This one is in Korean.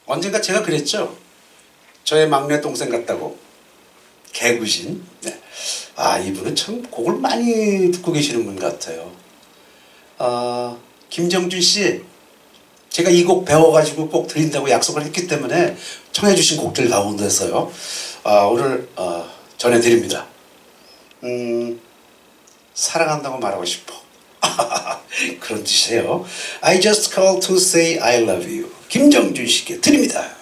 언젠가 제가 그랬죠. 저의 막내 동생 같다고. 개구신. 네. 아, 이분은 참 곡을 많이 듣고 계시는 분 같아요. 김정준 씨, 제가 이 곡 배워가지고 꼭 드린다고 약속을 했기 때문에 청해주신 곡들 가운데서요. 오늘 전해드립니다. 사랑한다고 말하고 싶어. 그런 뜻이에요. I just called to say I love you. 김정준 씨께 드립니다.